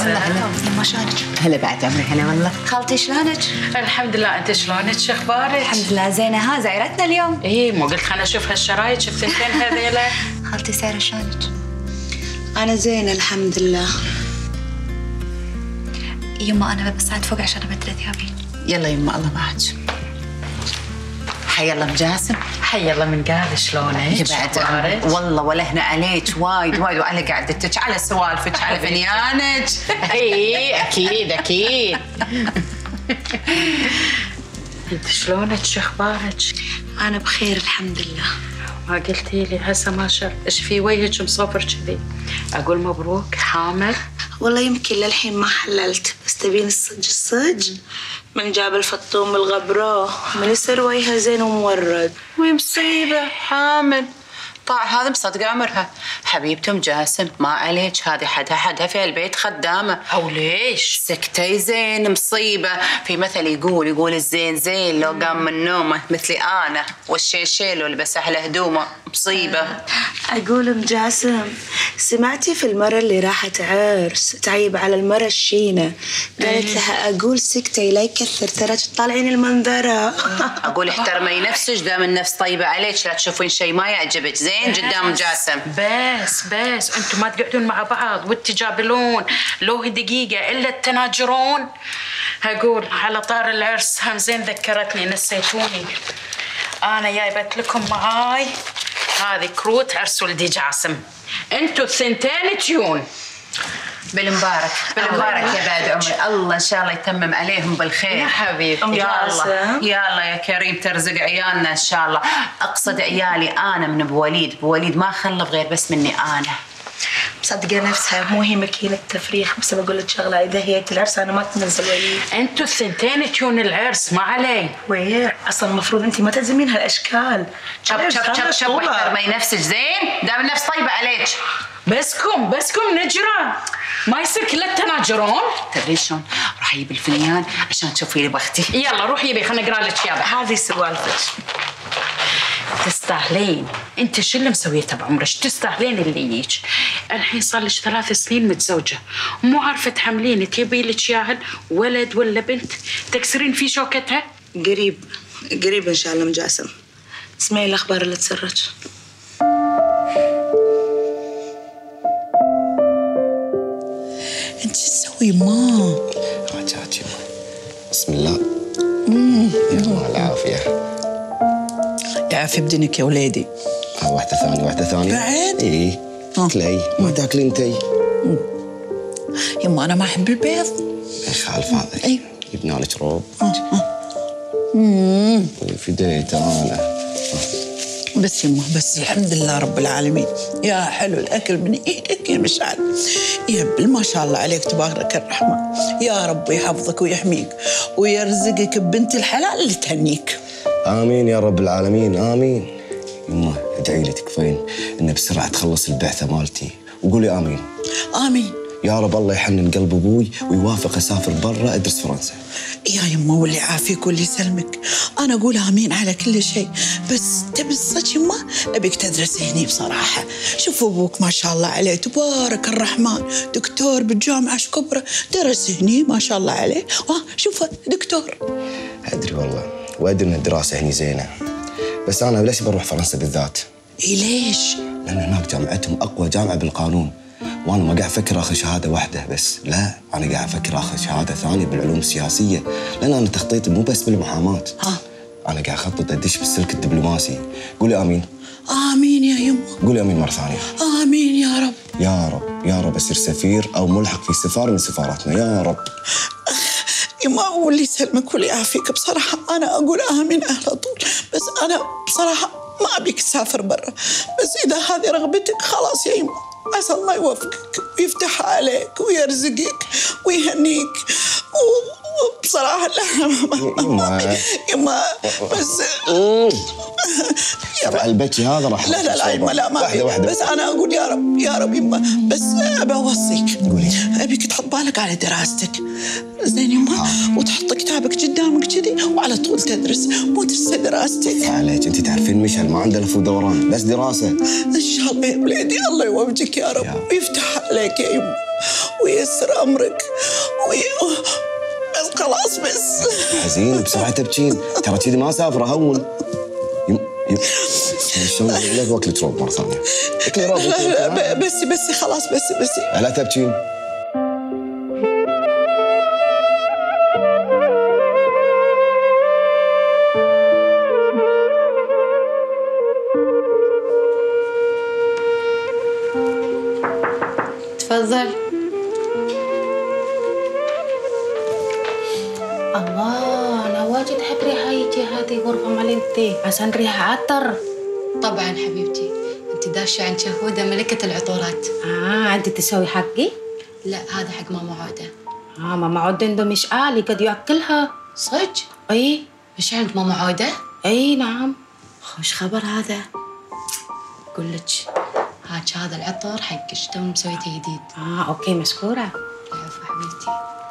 هلا ما شلونك؟ هلا بعد عمرك. هلا والله. خالتي شلونك؟ الحمد لله. انت شلونك؟ شو اخبارك؟ الحمد لله زينه. ها زايرتنا اليوم. ايه مو قلت خلنا اشوف هالشرايط الثنتين هذيلا. خالتي ساره شلونك؟ انا زينه الحمد لله. يما انا بصعد فوق عشان ابدل ثيابي. يلا يما الله معك. حي الله مجاسم. حي الله من قال شلونك؟ بعد والله ولا هنا عليك وايد وعلى قعدتك على سوالفك على فنيانك. اي اكيد اكيد. انت شلونك؟ شو اخبارك؟ انا بخير الحمد لله. ما قلتي لي هسه ما شاء ايش في وجهك مصفر كذي؟ اقول مبروك حامل؟ والله يمكن للحين ما حللت، بس تبين الصج من جاب الفطوم الغبراء من يصير وجهها زين ومورد. ومصيبه حامل. طاع هذا مصدقه عمرها. حبيبته مجاسم ما عليك، هذه حدها في البيت خدامه. او ليش؟ سكتي زين مصيبه. في مثل يقول الزين زين لو قام من نومه، مثلي انا والشيشيل لو لبس احلى هدومه. مصيبه. اقول مجاسم، سمعتي في المره اللي راحت عرس تعيب على المره الشينه، قالت لها اقول سكتي لا يكثر ترى تطالعين المنظره. اقول احترمي نفسك دام النفس طيبه عليك، لا تشوفين شيء ما يعجبك زين قدام جاسم. بس انتم ما تقعدون مع بعض وتجابلون لو دقيقه الا تناجرون. اقول على طار العرس هم زين ذكرتني نسيتوني. انا جايبت لكم معاي هذه كروت عرس ولدي جاسم. انتوا الثنتين تجون. بالمبارك يا بعد عمر. الله ان شاء الله يتمم عليهم بالخير يا حبيبي. يلا يا كريم ترزق عيالنا ان شاء الله. اقصد عيالي انا من بوليد ما خلف غير بس مني انا. مصدقه نفسها مو هي ماكينه تفريخ، بس بقول لك شغله اذا هي العرس انا ما تنزل وياي. انتوا الثنتين تجون العرس ما علي. ويا اصلا المفروض انت ما تلزمين هالاشكال. شب احترمي نفسك زين دام النفس طيبه عليك. بسكم نجرة ما يصير كله تناجرون. تدري شلون؟ راح اجيب الفنيان عشان تشوفي لي بختي. يلا روحي يبي خلنا اقرا لك يابا. هذه سوالفك. تستاهلين. انت شو اللي مسويته بعمرك؟ تستاهلين اللي يجيك. الحين صار لك 3 سنين متزوجه ومو عارفه تحملين، تبي لك ياهل ولد ولا بنت تكسرين فيه شوكتها؟ قريب ان شاء الله مجاسم. اسمعي الاخبار اللي تسرج. انت تسوي ما راجعت يما. بسم الله. يلا العافيه. يعافي بدنك يا وليدي. واحده ثانيه بعد؟ ايه تاكلي ما تاكلي انتي؟ يما انا ما احب البيض. ايش خالف هذا؟ اي جبنا لك روب. فديت انا. بس يما بس الحمد لله رب العالمين. يا حلو الاكل من ايدك يا مشعل. يا ما شاء الله عليك تبارك الرحمن. يا رب يحفظك ويحميك ويرزقك ببنت الحلال اللي تهنيك. امين يا رب العالمين امين. يما ادعي لي تكفين ان بسرعه تخلص البعثه مالتي وقولي امين. امين يا رب. الله يحنن قلب ابوي ويوافق اسافر برا ادرس فرنسا. يا يما واللي يعافيك واللي يسلمك. انا اقول امين على كل شيء، بس تبي الصدق يما ابيك تدرس هني بصراحه. شوف ابوك ما شاء الله عليه تبارك الرحمن دكتور بالجامعه شكبره، درس هني ما شاء الله عليه. شوف دكتور. ادري والله وادري ان الدراسه هني زينه، بس انا ليش بروح فرنسا بالذات؟ ليش؟ لان هناك جامعتهم اقوى جامعه بالقانون، وانا ما قاعد افكر اخذ شهاده واحده بس، لا انا قاعد افكر اخذ شهاده ثانيه بالعلوم السياسيه، لان انا تخطيطي مو بس بالمحاماه. انا قاعد اخطط ادش بالسلك الدبلوماسي. قولي امين. امين يا يما. قولي امين مره ثانيه. امين يا رب. يا رب اصير سفير او ملحق في سفاره من سفاراتنا يا رب. يما واللي يسلمك واللي يعافيك بصراحه انا اقول امين على طول، بس انا بصراحه ما ابيك تسافر برا، بس اذا هذه رغبتك خلاص يا يما. عسى الله يوفقك ويفتح عليك ويرزقك ويهنيك بصراحة لا يما بس البكي هذا راح لا يما لا ما واحدة بس أنا أقول يا رب يما بس أبي أوصيك قولي. أبيك تحط بالك على دراستك زين يما وتحط كتابك قدامك كذي وعلى طول تدرس مو تنسى دراستك. عليك أنت تعرفين مشعل ما عنده لف ودوران بس دراسة. إن شاء الله يا وليدي الله يوفقك يا رب ويفتح عليك يا يما وييسر أمرك بس خلاص بس حزين بسرعة تبكين ترى كذي ما سافرة هون. شلون لك وكلة روب مرة ثانية. اكلي روب بس خلاص بس لا تبكين. تفضل. الله أنا واجد أحب ريحة هذه غرفة مالتي عشان ريحة عطر. طبعا حبيبتي انت داشة عن شهودة ملكة العطورات. أنت تسوي حقي؟ لا هذا حق ماما عودة. ماما عودة عنده مش آلي قد يأكلها. صدق؟ أي مش عند ماما عودة؟ أي نعم. خوش خبر هذا. قول لك هاك هذا العطر حقك توم مسويته جديد. أوكي مشكورة. العفو حبيبتي.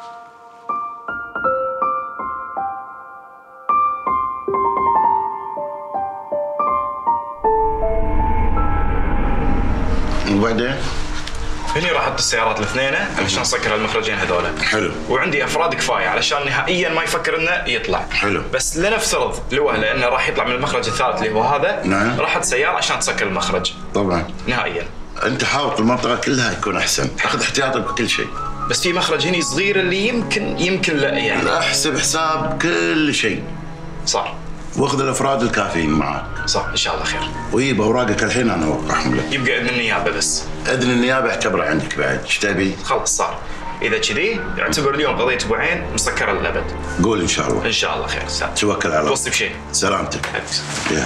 وبعدين؟ هني راح احط السيارات الاثنين علشان اسكر المخرجين هذولا. حلو. وعندي افراد كفايه علشان نهائيا ما يفكر انه يطلع. حلو. بس لنفترض لوهله انه راح يطلع من المخرج الثالث اللي هو هذا. نعم. راح احط سياره عشان تسكر المخرج. طبعا. نهائيا. انت حاول المنطقه كلها يكون احسن، اخذ احتياطك بكل شيء. بس في مخرج هني صغير اللي يمكن لا يعني. لا احسب حساب كل شيء. صار. واخذ الافراد الكافيين معك. صح ان شاء الله خير. ويجيب اوراقك الحين انا اوقعهم لك. يبقى اذن النيابه بس. اذن النيابه اعتبره عندك بعد، ايش تبي؟ خلص صار. اذا كذي اعتبر اليوم قضيه اسبوعين مسكره للابد. قول ان شاء الله. ان شاء الله خير. توكل على الله. توصي بشيء. سلامتك. يا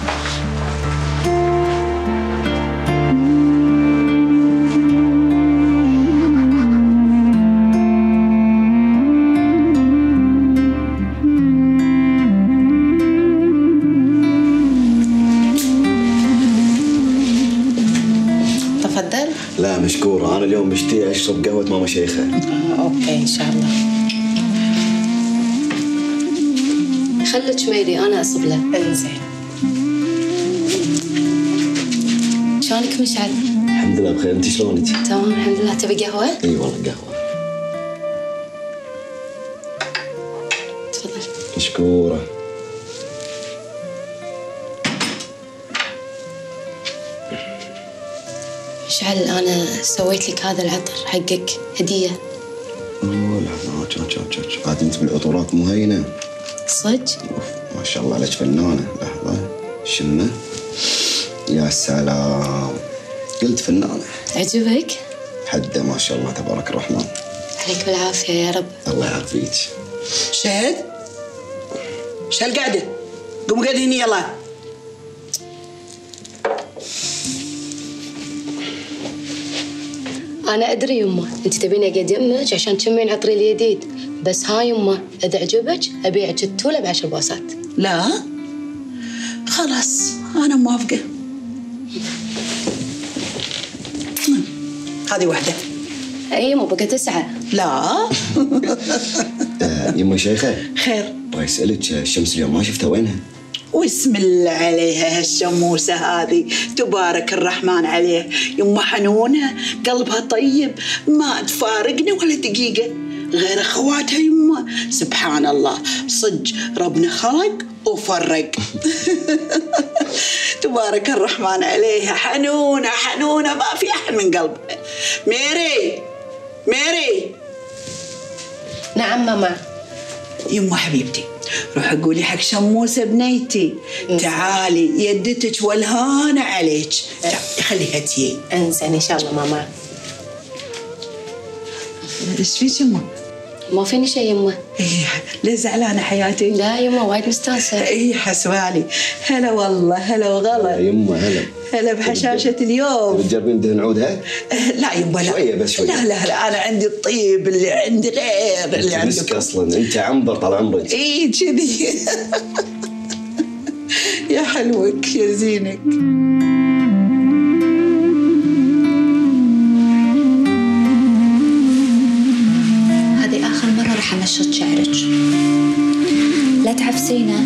لا مشكورة أنا اليوم مشتي أشرب قهوة ماما شيخة. أوكي إن شاء الله. خلك شميري أنا أصب له. انزين. شلونك مشعل؟ الحمد لله بخير، أنت شلونك؟ تمام الحمد لله. تبي قهوة؟ إي والله قهوة. تفضل. مشكورة. مشعل أنا سويت لك هذا العطر حقك هدية. أوه لا عاد أنت بالعطورات مو هينة. صدق؟ ما شاء الله عليك فنانة. لحظة شمة. يا سلام قلت فنانة. عجبك؟ حده ما شاء الله تبارك الرحمن. عليك بالعافية يا رب. الله يعافيك. شهد شو القعدة؟ قوم قعد هني يلا. أنا أدري يمه أنت تبيني أقعد يمك عشان تشمين عطري الجديد، بس ها يمه إذا عجبك أبيعك التولة ب10 بوسات. لا خلاص أنا موافقة. هذه واحدة. أي مو بقى 9. لا يما شيخة خير. الله يسألك الشمس اليوم ما شفتها وينها؟ واسم الله عليها هالشموسة هذه تبارك الرحمن عليه. يما حنونة قلبها طيب ما تفارقنا ولا دقيقة غير أخواتها يما. سبحان الله صدق ربنا خلق وفرق. تبارك الرحمن عليها حنونة ما في أحد من قلبها. ميري نعم ماما. يما حبيبتي روح قولي حق شموسة بنيتي تعالي يدتك والهانة عليك. خليها تجي. انزين ان شاء الله ماما. ايش فيك يما؟ ما فيني شيء يمه. ايه ليه زعلانه حياتي؟ لا يمه وايد مستانسه. ايه حسبالي. هلا والله هلا وغلا. يمه هلا. هلا بحشاشه اليوم. بتجربين دهن عودها؟ لا يمه لا. شويه بس شويه. لا انا عندي الطيب اللي عندي غير اللي عندك. مسك اصلا انت عنبر طال عمرك. ايه كذي. يا حلوك يا زينك. هذه آخر مرة راح أمشط شعرك، لا تعفسينه.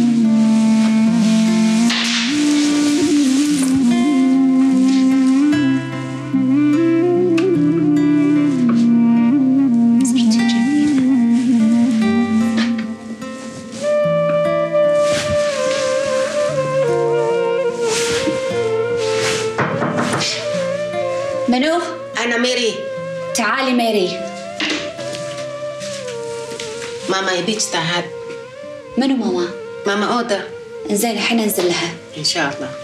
صرتي جميلة. منو؟ أنا ميري. تعالي ميري. ماما يبيك تعال. منو ماما؟ ماما أودا. انزين الحين انزل لها. إن شاء الله.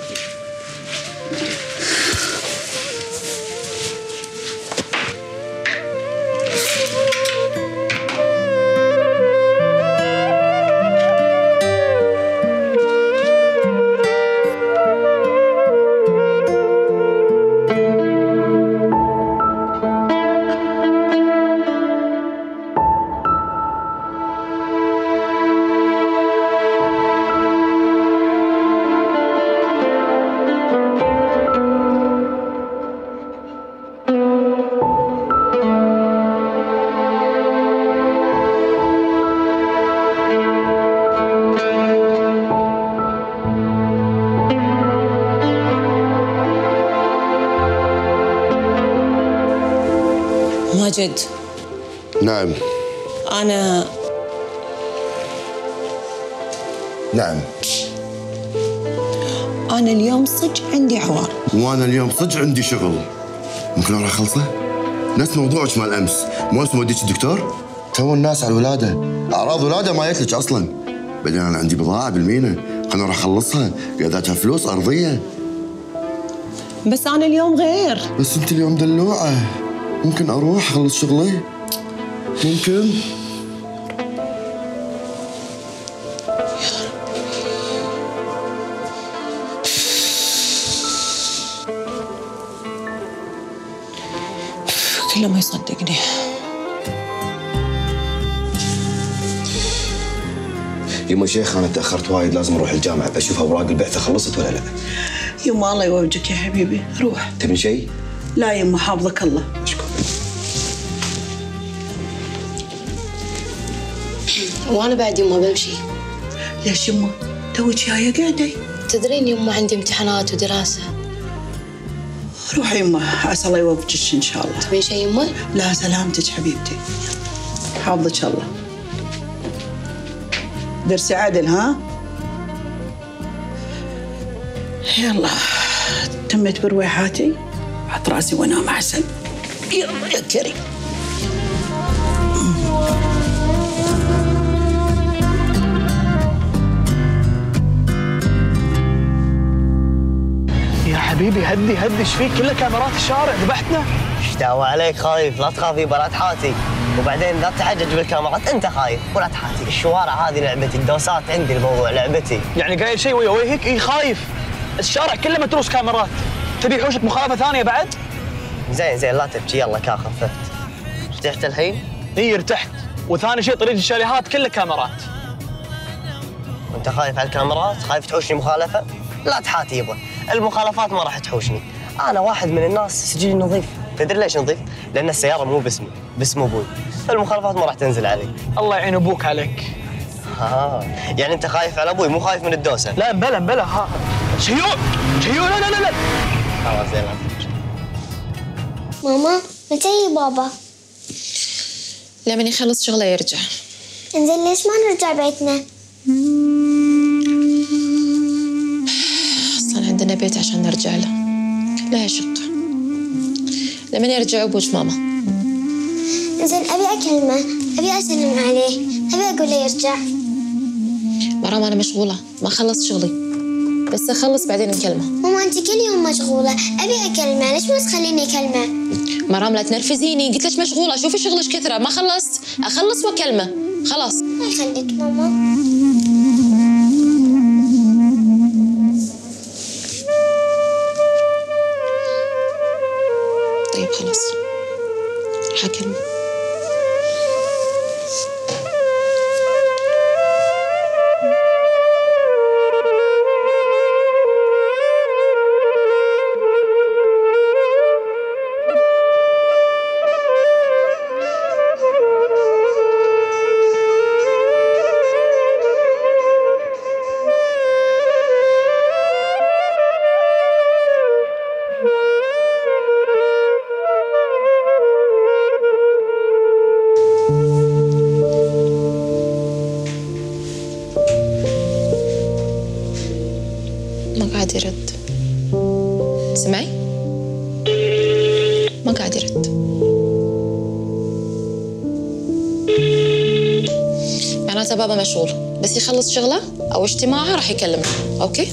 ماجد. نعم. أنا اليوم صج عندي حوار. وانا اليوم صدق عندي شغل. ممكن اروح اخلصه؟ نفس موضوعك مال امس، مو اسمه وديك الدكتور؟ تو الناس على الولاده، اعراض ولاده ما جتلك اصلا. بعدين انا عندي بضاعه بالمينا، خلنا اروح اخلصها، قياداتها فلوس ارضيه. بس أنا اليوم غير. بس انت اليوم دلوعه، ممكن اروح اخلص شغلي؟ ممكن؟ كله ما يصدقني. يما شيخ انا تاخرت وايد، لازم اروح الجامعه بشوف اوراق البعثه خلصت ولا لا. يما الله يوفقك يا حبيبي، روح. تبين شيء؟ لا يما حافظك الله. اشكرك. وانا بعد يما بمشي. ليش يما؟ توك جايه قاعده. تدرين يما عندي امتحانات ودراسه. روحي يما، عسى الله يوفقك ان شاء الله. تبين شيء يما؟ لا سلامتك حبيبتي، حافظك الله. درسي عدل ها؟ يلا تميت برويحاتي، حط راسي وانام احسن. يلا يا كريم. يا حبيبي هدي ايش فيك؟ كلها كاميرات الشارع، ذبحتنا. ايش دعوة عليك خايف؟ لا تخاف يبا لا تحاتي، وبعدين لا تحجج بالكاميرات، انت خايف ولا تحاتي. الشوارع هذه لعبتي، الدوسات عندي، الموضوع لعبتي. يعني قايل شيء ويا وجهك؟ اي خايف. الشارع كله متروس كاميرات، تبي حوشة مخالفة ثانية بعد؟ زين لا تبكي، يلا كا خففت. ارتحت الحين؟ اي ارتحت، وثاني شيء طريق الشاليهات كله كاميرات. وانت خايف على الكاميرات؟ خايف تحوشني مخالفة؟ لا تحاتي يبا، المخالفات ما راح تحوشني. انا واحد من الناس سجلي نظيف. تدري ليش نظيف؟ لان السيارة مو باسمي، باسم ابوي، فالمخالفات ما راح تنزل علي. الله يعين ابوك عليك. يعني انت خايف على ابوي مو خايف من الدوسة؟ لا بلا ها شيو لا خلاص يلا. ماما متى يجي بابا؟ لمن يخلص شغله يرجع. انزين ليش ما نرجع بيتنا؟ اصلا عندنا بيت عشان نرجع له، كلها شقة. لمن يرجع ابوك ماما؟ انزين ابي اكلمه، ابي اسلم عليه، ابي اقول له يرجع. مرام انا مشغولة ما خلصت شغلي. بس أخلص بعدين نكلمه. ماما أنت كل يوم مشغولة، أبي أكلمه، ليش ما تخليني أكلمه؟ مرام لا تنرفزيني، قلت لك مشغولة، شوفي شغلك كثرة، ما خلصت، أخلص وأكلمه، خلاص. الله يخليك ماما. طيب خلاص، راح أكلمه. ما قاعد يرد. سمعي؟ ما قاعد يرد. معناته بابا مشغول، بس يخلص شغله أو اجتماعه راح يكلمنا، أوكي؟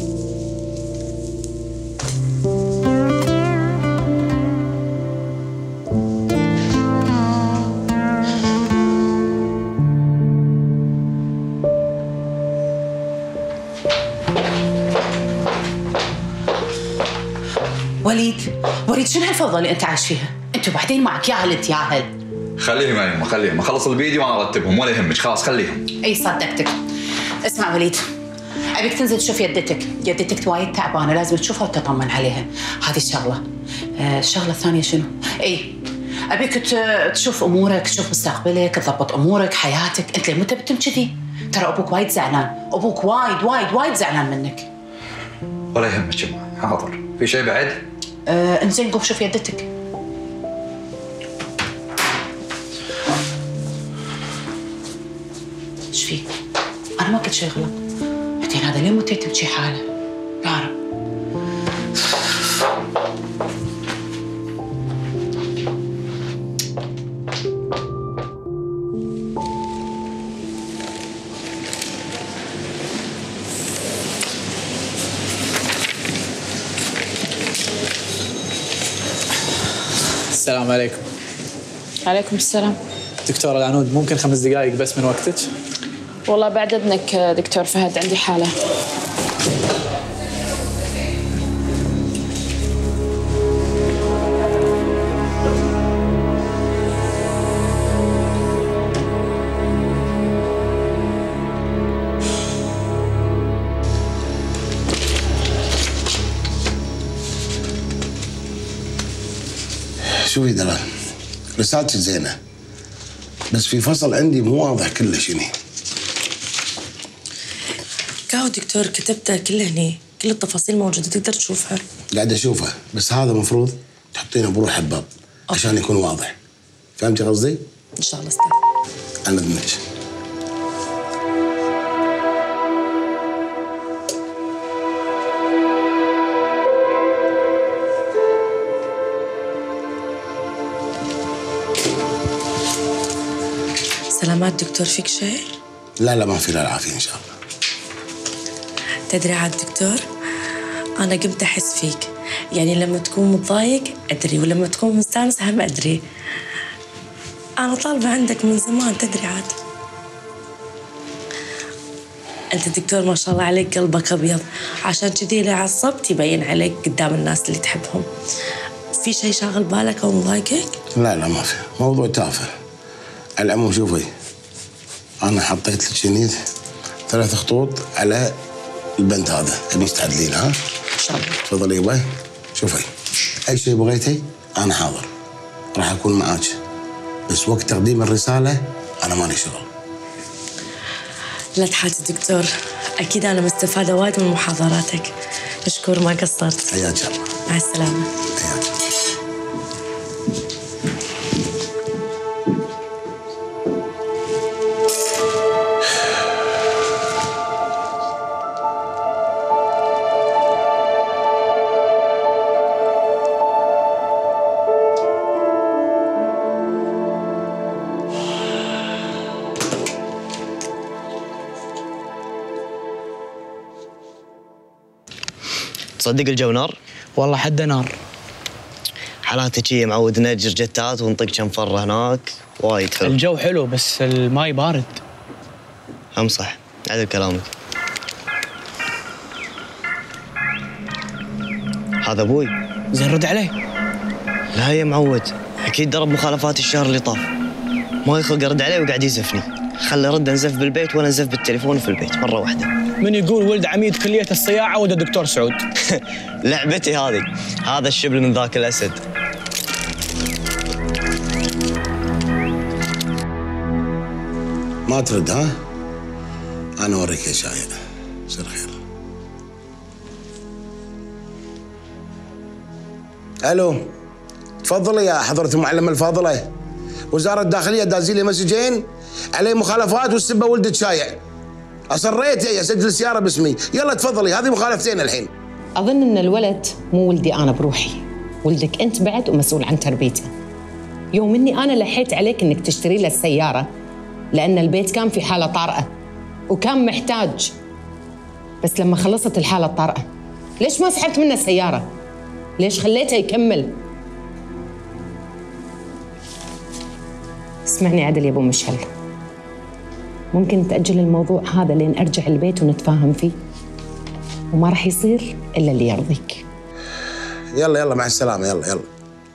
وليد شنو هالفوضى اللي انت عايش فيها؟ انتوا بعدين معك ياهل انت ياهل. خليهم يا يمه خليهم، اخلص اللي بيدي وانا ارتبهم ولا يهمك، خلاص خليهم. اي صدقتك. اسمع وليد، ابيك تنزل تشوف يدتك وايد تعبانه، لازم تشوفها وتطمن عليها، هذه الشغله. الشغله الثانيه شنو؟ اي ابيك تشوف امورك، تشوف مستقبلك، تضبط امورك، حياتك، انت ليه متى بتم كذي؟ ترى ابوك وايد زعلان، ابوك وايد زعلان منك. ولا يهمك يمه، حاضر. في شيء بعد؟ انزين قوم شوف يدتك. ايش فيك؟ انا ما قلت شيء غلط. بعدين هذا ليه متى تمشي حاله؟ يا رب. السلام عليكم. عليكم السلام. دكتورة العنود، ممكن 5 دقائق بس من وقتك؟ والله بعد إذنك دكتور فهد، عندي حالة. شوفي دلال، رسالتك زينة، بس في فصل عندي مو واضح كلش هني. كاو دكتور كتبته كله هني، كل التفاصيل موجودة، تقدر تشوفها. قاعد أشوفها، بس هذا مفروض تحطينه بروح الباب عشان يكون واضح. فهمتي قصدي؟ إن شاء الله استاذ. أنا أذنك. سلامات دكتور، فيك شيء؟ لا ما في، لا العافية إن شاء الله. تدري عاد دكتور، أنا قمت أحس فيك، يعني لما تكون متضايق أدري، ولما تكون مستانس هم أدري. أنا طالبة عندك من زمان، تدري عاد. أنت دكتور ما شاء الله عليك قلبك أبيض، عشان كذي اللي عصبت يبين عليك قدام الناس اللي تحبهم. في شيء شاغل بالك أو مضايقك؟ لا ما في، موضوع تافه. على العموم شوفي، أنا حطيت لك هني 3 خطوط على البند هذا، أبيك تعدلين. ها؟ إن شاء الله. تفضلي يبا. شوفي، أي شيء بغيتي أنا حاضر، راح أكون معاك، بس وقت تقديم الرسالة أنا مالي شغل. لا تحاتي دكتور، أكيد أنا مستفادة وايد من محاضراتك. مشكور ما قصرت. حياك الله. مع السلامة. حياك. تصدق الجو نار؟ والله حده نار. حالاتك هي معود نأجر جتات ونطق كم فرة هناك، وايد حلو. الجو حلو بس الماي بارد. هم صح، عدل كلامك. هذا ابوي. زين رد عليه. لا يا معود، اكيد ضرب مخالفات الشهر اللي طاف. ما يخلق ارد عليه وقاعد يزفني. خلي رد انزف بالبيت وانا انزف بالتليفون في البيت مره واحده. من يقول ولد عميد كليه الصياعه وده دكتور سعود؟ لعبتي هذه. هذا الشبل من ذاك الاسد. ما ترد ها؟ انا اوريك يا شايع. يصير خير. الو، تفضلي يا حضرة المعلمة الفاضلة. وزارة الداخلية دازيلي مسجين عليه مخالفات والسبة ولدك شايع. أصريت أسجل السيارة باسمي. يلا تفضلي، هذه مخالفتين الحين. أظن أن الولد مو ولدي أنا بروحي، ولدك أنت بعد ومسؤول عن تربيته. يوم إني أنا لحيت عليك إنك تشتري له السيارة لأن البيت كان في حالة طارئة وكان محتاج، بس لما خلصت الحالة الطارئة ليش ما سحبت منه السيارة؟ ليش خليته يكمل؟ اسمعني عدل يا ابو مشعل، ممكن تأجل الموضوع هذا لين ارجع البيت ونتفاهم فيه، وما راح يصير الا اللي يرضيك. يلا يلا مع السلامة. يلا يلا.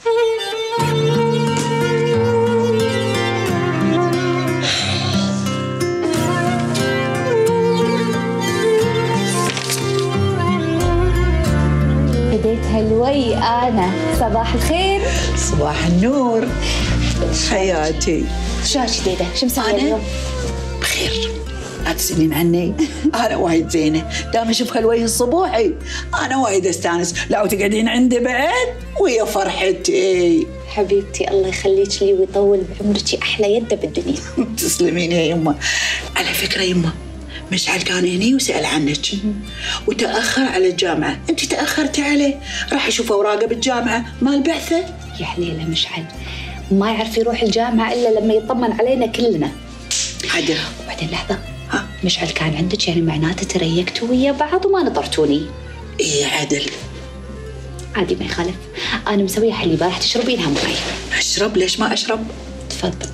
بديتها لوي أنا. صباح الخير. صباح النور حياتي. شو جديدة؟ شو مسوية اليوم؟ بخير، لا تسألين عني. أنا وايد زينة، دام أشوف هالوجه الصبوحي أنا وايد أستانس. لا وتقعدين عندي بعد ويا فرحتي. حبيبتي الله يخليك لي ويطول بعمرك، أحلى يدة بالدنيا. تسلمين يا يمه. على فكرة يمه، مشعل كان هني وسأل عنك وتأخر على الجامعة. أنت تأخرتي عليه، راح يشوف أوراقه بالجامعة مال البعثة. يا حليلة مشعل ما يعرف يروح الجامعة إلا لما يطمن علينا كلنا. عدل. وبعدين لحظة، مشعل كان عندك يعني معناته تريقتوا ويا بعض وما نطرتوني؟ إيه عدل. عادي ما يخالف، أنا مسوية حليبة راح تشربينها معي. أشرب؟ ليش ما أشرب؟ تفضلي.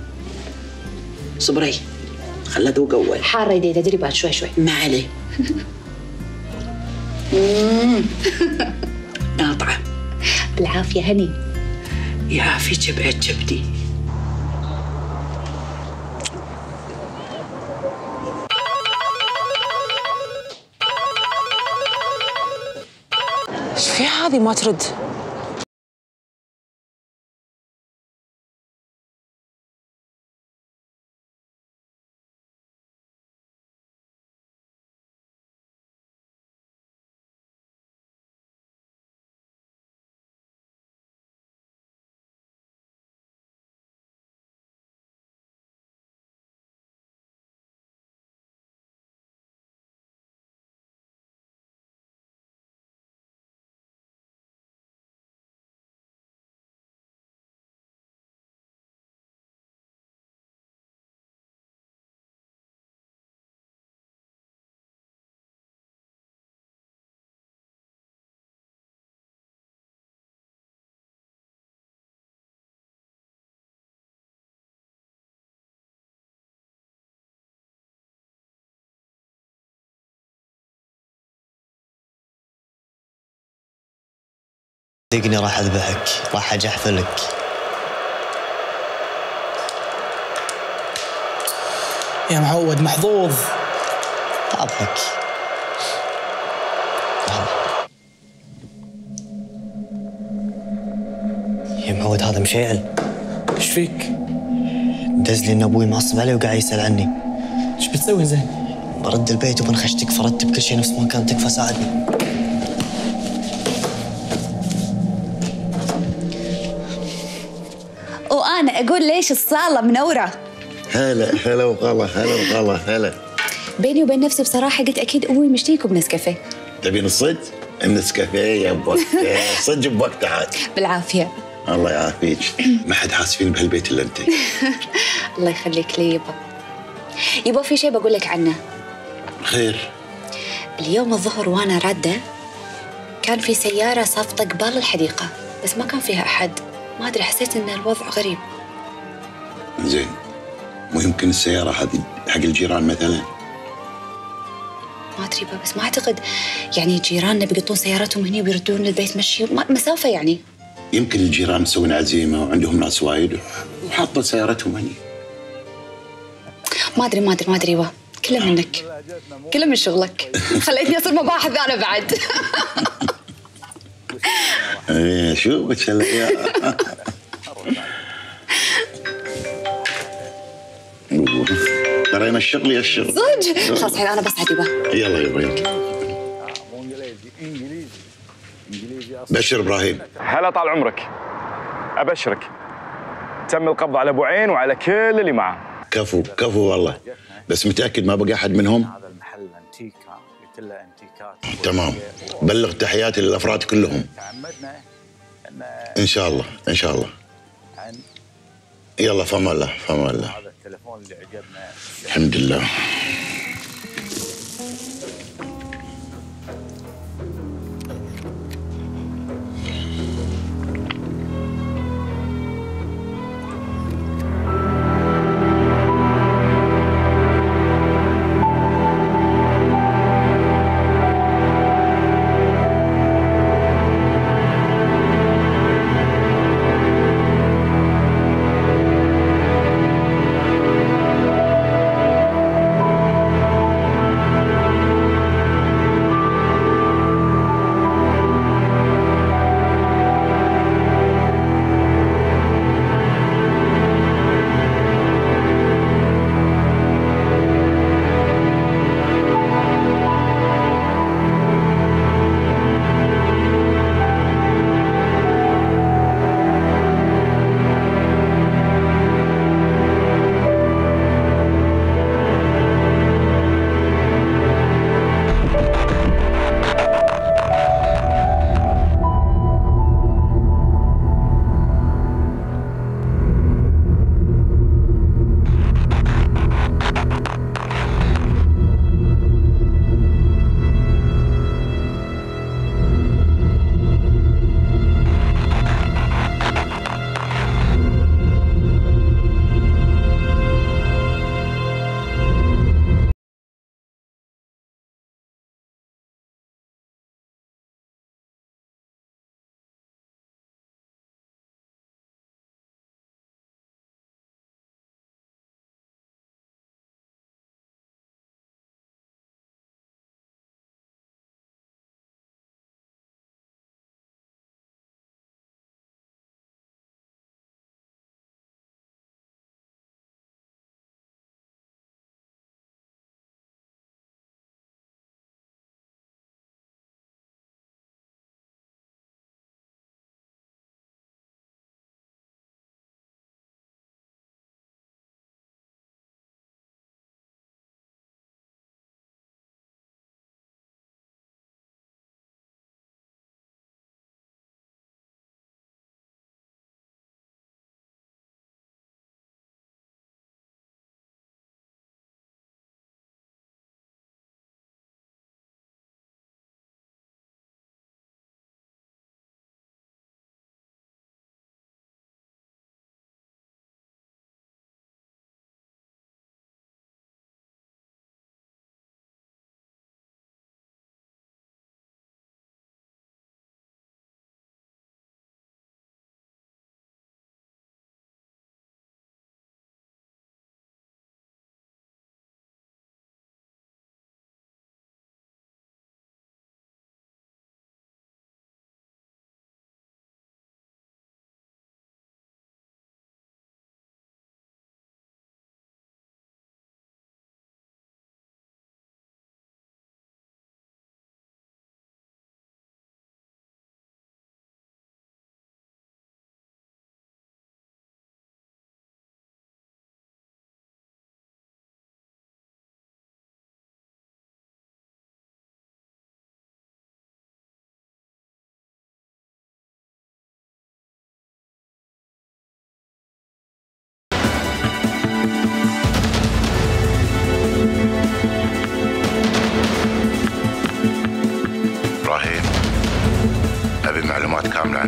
صبري خلها ذوق أول. حارة يدي تدري بعد شوي شوي. ما عليه. ناطعة. بالعافية هني. يعافيك بعد جبدي. ايش في هذه ما ترد؟ صدقني راح اذبحك، راح اجحفلك. يا معود محظوظ. اضحك. يا معود هذا مشيعل. ايش فيك؟ دز لي ان ابوي معصب علي وقاعد يسال عني. ايش بتسوي زين؟ برد البيت وبنخشتك فرتب كل شيء نفس ما كان، تكفى ساعدني. وأنا أقول ليش الصالة منورة. هلا هلا وغلا، هلا وغلا، هلا. بيني وبين نفسي بصراحة قلت أكيد أبوي مشتيكوا بنسكافيه. تبين الصدق؟ النسكافيه يا بوقت، صدق بوقت عاد. بالعافية. الله يعافيك، ما حد حاسفين بهالبيت الا انت. الله يخليك لي يبا. يبا في شيء بقول لك عنه. خير. اليوم الظهر وانا رادة كان في سيارة صافطة قبال الحديقة بس ما كان فيها أحد. ما أدري، حسيت إن الوضع غريب. زين، مو يمكن السيارة هذه حق الجيران مثلا؟ ما أدري بس ما أعتقد يعني جيراننا بيقطون سيارتهم هني ويردون البيت مشي مسافة يعني. يمكن الجيران مسوين عزيمة وعندهم ناس وايد وحاطين سيارتهم هني. ما أدري يبا، كله منك، كله من شغلك. خليتني أصير مباحث أنا بعد. ايه شو بتشلي ترى الشغل يا الشغل صدق. خلاص الحين أنا بس يبا. يلا يلا. بشر ابراهيم. هلا طال عمرك. ابشرك تم القبض على ابو عين وعلى كل اللي معاه. كفو كفو والله، بس متاكد ما بقى احد منهم؟ هذا المحل انتيكا، قلت له انتيكات. تمام، بلغ تحياتي للافراد كلهم. تعمدنا ان شاء الله ان شاء الله. يلا فما الله فما الله. هذا التليفون اللي عجبنا. الحمد لله.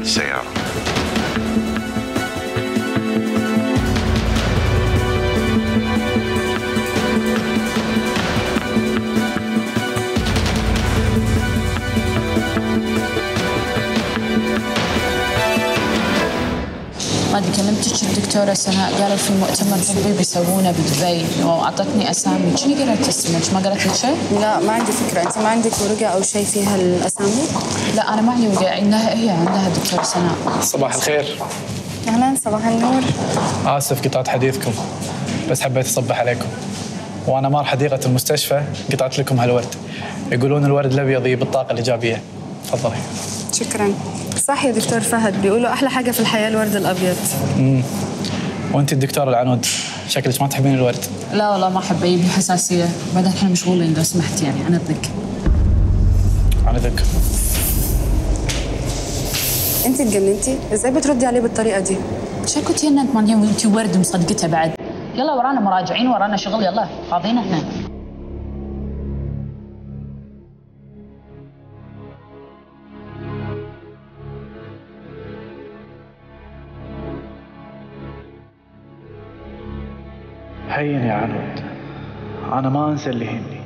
عن السيارة. ما ادري كلمتك الدكتوره سناء، قالت في مؤتمر طبي بيسوونه بدبي واعطتني اسامي، شنو قالت اسمك؟ ما قالت لك شيء؟ لا ما عندي فكره، انت ما عندك ورقه او شيء فيها الاسامي؟ لا انا ما عندي ورقه، هي عندها الدكتوره سناء. صباح الخير. اهلا صباح النور. اسف قطعت حديثكم، بس حبيت اصبح عليكم. وانا مار حديقه المستشفى قطعت لكم هالورد، يقولون الورد الابيض يجيب الطاقه الايجابيه. تفضلي. شكرا. صح يا دكتور فهد، بيقولوا احلى حاجه في الحياه الورد الابيض. وانت الدكتور العنود، شكلك ما تحبين الورد. لا والله ما احب، يجيب لي حساسيه، بعدين احنا مشغولين لو سمحت يعني. انا اذك. انت اتجننتي؟ ازاي بتردي عليه بالطريقه دي؟ شو كنتي انت ماني وانت ورد مصدقتها بعد؟ يلا ورانا مراجعين ورانا شغل، يلا فاضيين احنا. هين يا عنود، انا ما انسى اللي يهمني.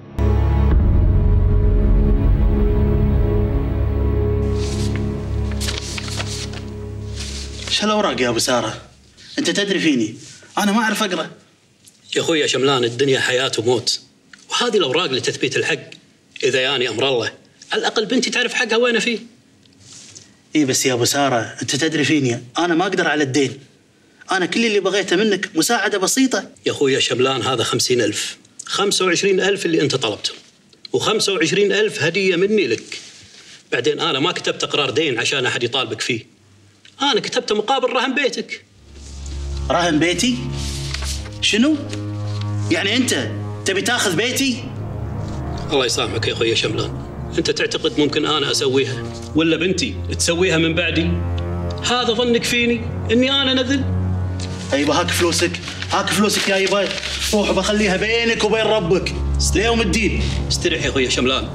شو الاوراق يا ابو ساره؟ انت تدري فيني، انا ما اعرف اقرا. يا اخوي يا شملان، الدنيا حياه وموت، وهذه الاوراق لتثبيت الحق. اذا ياني امر الله، على الاقل بنتي تعرف حقها وين فيه. اي بس يا ابو ساره، انت تدري فيني، انا ما اقدر على الدين. انا كل اللي بغيته منك مساعده بسيطه. يا اخوي يا شملان، هذا 50,000، 25,000 اللي انت طلبتهم، و25,000 هديه مني لك. بعدين انا ما كتبت اقرار دين عشان احد يطالبك فيه، انا كتبت مقابل رهن بيتك. رهن بيتي؟ شنو؟ يعني انت تبي تاخذ بيتي؟ الله يسامحك يا اخوي يا شملان، انت تعتقد ممكن انا اسويها ولا بنتي تسويها من بعدي؟ هذا ظنك فيني اني انا نذل؟ ايوه هاك فلوسك، هاك فلوسك يا يبا، روح بخليها بينك وبين ربك ليوم الدين. استريح يا اخوي يا شملان،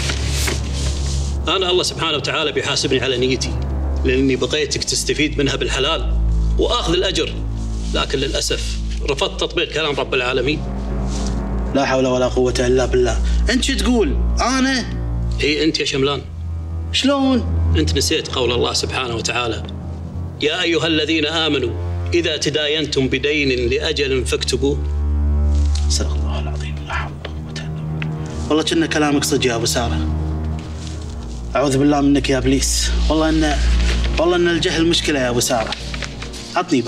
انا الله سبحانه وتعالى بيحاسبني على نيتي، لاني بغيتك تستفيد منها بالحلال واخذ الاجر، لكن للاسف رفضت تطبيق كلام رب العالمين. لا حول ولا قوه الا بالله. انت شو تقول؟ انا؟ هي انت يا شملان. شلون؟ انت نسيت قول الله سبحانه وتعالى: يا ايها الذين امنوا اذا تداينتم بدين لاجل فاكتبوه. صدق الله العظيم، لا حول ولا قوه الا بالله. والله كنا كلامك صدق يا ابو ساره. اعوذ بالله منك يا ابليس، والله ان الجهل مشكله يا ابو ساره. عطني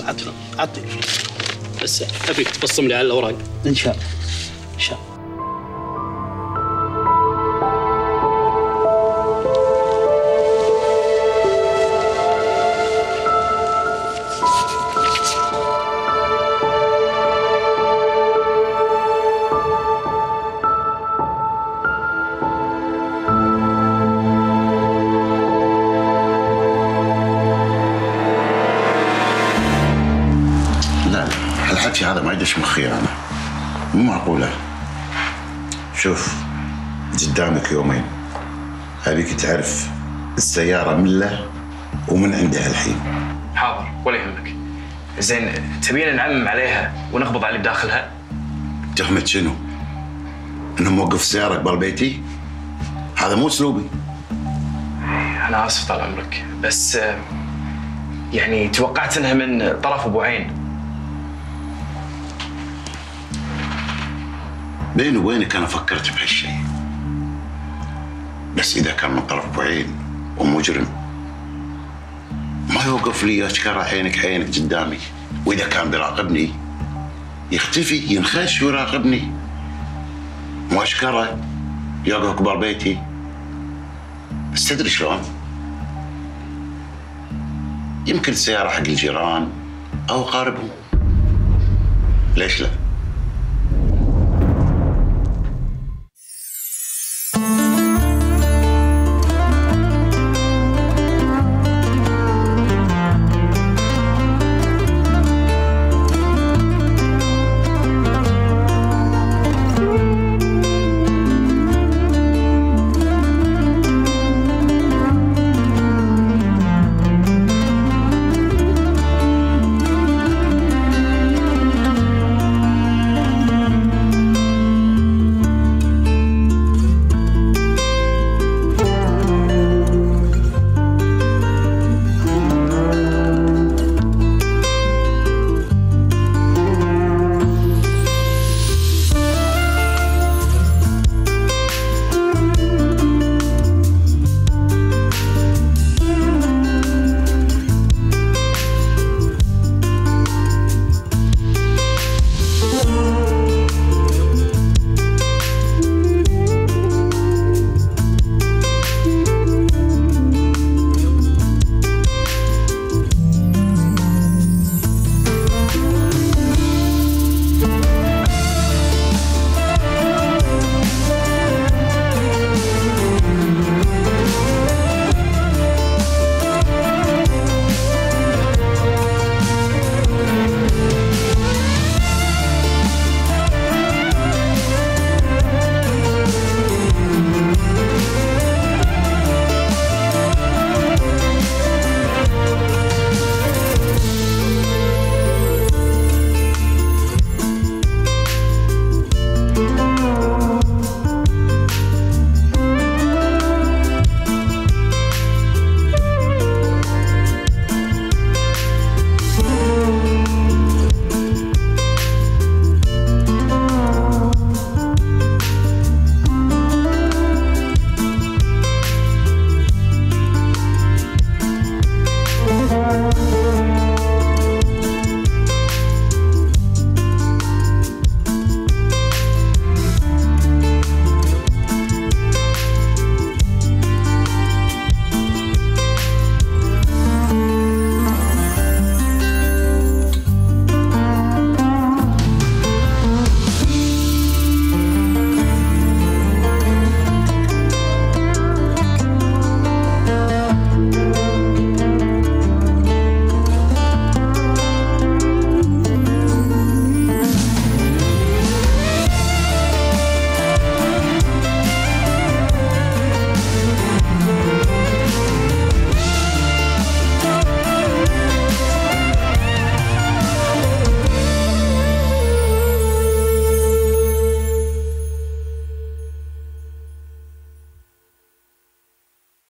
بس ابيك تبصم لي على الاوراق. ان شاء الله ان شاء الله. الحكي هذا ما يدش مخي انا، مو معقوله. شوف، قدامك يومين، ابيك تعرف السياره من له ومن عندها الحين. حاضر ولا يهمك. زين تبين نعمم عليها ونقبض على اللي بداخلها؟ تهمة شنو؟ انه موقف السياره قبال بيتي؟ هذا مو اسلوبي. انا اسف طال عمرك، بس يعني توقعت انها من طرف ابو عين. بيني وبينك انا فكرت بهالشيء، بس اذا كان من طرف ابو عين ومجرم ما يوقف لي اشكره عينك قدامي، واذا كان بيراقبني يختفي ينخش ويراقبني، مو اشكره يوقف قبال بيتي. بس تدري شلون؟ يمكن السياره حق الجيران او اقاربهم، ليش لا؟